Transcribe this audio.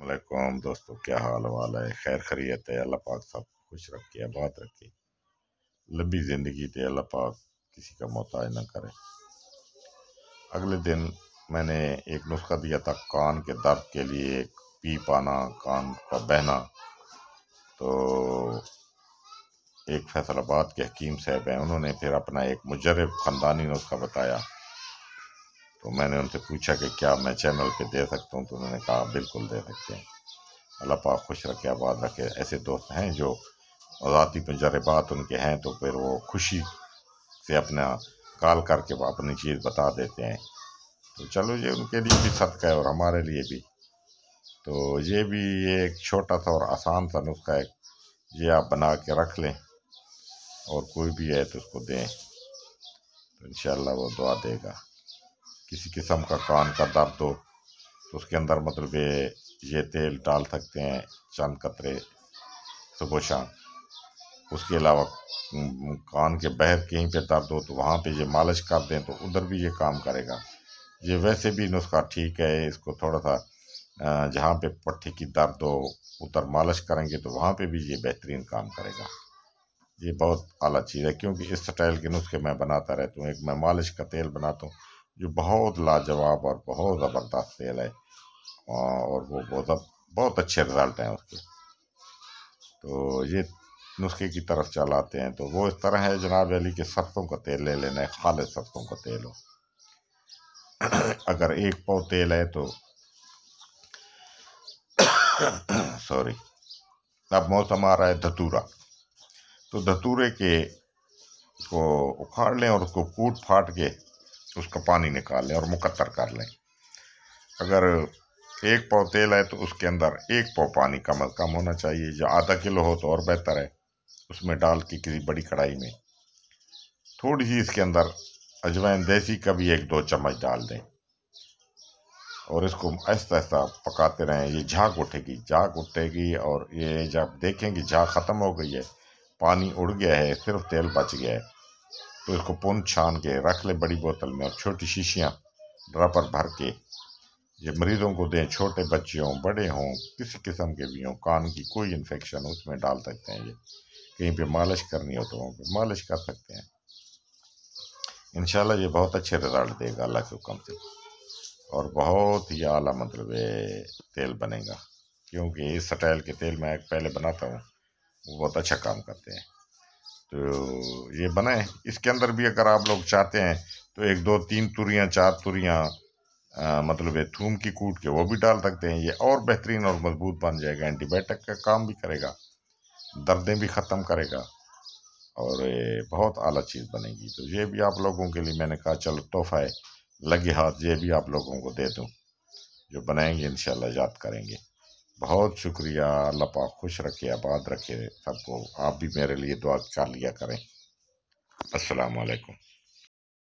वालेकुम दोस्तों, क्या हाल वाल है? खैर खैरियत है? अल्लाह पाक सब खुश रखे, आबाद रखे, लंबी ज़िंदगी दे अल्लाह पाक, किसी का मोहताज ना करे। अगले दिन मैंने एक नुस्खा दिया था कान के दर्द के लिए, पी पाना, कान का बहना। तो एक फैसलाबाद के हकीम साहब हैं, उन्होंने फिर अपना एक मुजर्रब ख़ानदानी नुस्खा बताया। तो मैंने उनसे पूछा कि क्या मैं चैनल पे दे सकता हूँ, तो उन्होंने कहा बिल्कुल दे सकते हैं। अल्लाह पाक खुश रखे, आबाद रखे। ऐसे दोस्त हैं जो ज़ाती तजर्बात उनके हैं, तो फिर वो खुशी से अपना कॉल करके वो अपनी चीज़ बता देते हैं। तो चलो, ये उनके लिए भी सदका है और हमारे लिए भी। तो ये भी एक छोटा सा और आसान सा नुस्खा है, ये आप बना के रख लें और कोई भी है तो उसको दें, तो इंशाअल्लाह वो दुआ देगा। किसी किस्म का कान का दर्द हो तो उसके अंदर मतलब ये तेल डाल सकते हैं, चंद कतरे सुबह शाम। उसके अलावा कान के बहर कहीं पे दर्द हो तो वहाँ पे ये मालिश कर दें तो उधर भी ये काम करेगा। ये वैसे भी नुस्खा ठीक है, इसको थोड़ा सा जहाँ पे पट्टी की दर्द हो उधर मालिश करेंगे तो वहाँ पे भी ये बेहतरीन काम करेगा। ये बहुत आला चीज़ है, क्योंकि इस स्टाइल के नुस्खे मैं बनाता रहता हूँ। एक मैं मालिश का तेल बनाता हूँ जो बहुत लाजवाब और बहुत ज़बरदस्त तेल है, और वो बहुत अच्छे रिजल्ट हैं उसके। तो ये नुस्खे की तरफ चलाते हैं तो वो इस तरह है जनाब अली के सरसों का तेल ले लेना है, खालिस सरसों का तेल हो। अगर एक पाव तेल है तो सॉरी, अब मौसम आ रहा है धतूरा, तो धतूरे के को उखाड़ लें और उसको कूट फाट के उसका पानी निकाल लें और मुकत्तर कर लें। अगर एक पाव तेल है तो उसके अंदर एक पाव पानी कम अज़ कम होना चाहिए। जो आधा किलो हो तो और बेहतर है। उसमें डाल के किसी बड़ी कढ़ाई में थोड़ी सी इसके अंदर अजवाइन देसी का भी 1-2 चम्मच डाल दें और इसको आहिस्ता आहिस्ता पकाते रहें। ये झाग उठेगी और ये जब देखें कि झाग ख़त्म हो गई है, पानी उड़ गया है, सिर्फ तेल बच गया है, तो इसको पुन छान के रख ले बड़ी बोतल में और छोटी शीशियाँ ड्रॉपर भर के ये मरीज़ों को दें। छोटे बच्चे हों, बड़े हों, किसी किस्म के भी हों, कान की कोई इन्फेक्शन हो उसमें डाल सकते हैं। ये कहीं पे मालिश करनी हो तो वहाँ पे मालिश कर सकते हैं। इंशाल्लाह ये बहुत अच्छे रिजल्ट देगा अल्लाह के हुक्म से, और बहुत ही आला मतलब तेल बनेगा। क्योंकि इस स्टाइल के तेल मैं पहले बनाता हूँ, वो बहुत अच्छा काम करते हैं। तो ये बनाएं। इसके अंदर भी अगर आप लोग चाहते हैं तो 1-2-3 तुरियाँ 4 तुरियाँ मतलब ये थूम की कूट के वो भी डाल सकते हैं। ये और बेहतरीन और मजबूत बन जाएगा, एंटीबायोटिक का काम भी करेगा, दर्दें भी ख़त्म करेगा और ये बहुत आला चीज़ बनेगी। तो ये भी आप लोगों के लिए मैंने कहा चलो तोहफ़ा है, लगे हाथ ये भी आप लोगों को दे दूँ। जो बनाएंगे इंशाल्लाह याद करेंगे। बहुत शुक्रिया। अल्लाह पाक खुश रखे, आबाद रखे सबको। आप भी मेरे लिए दुआ कर लिया करें। अस्सलाम वालेकुम।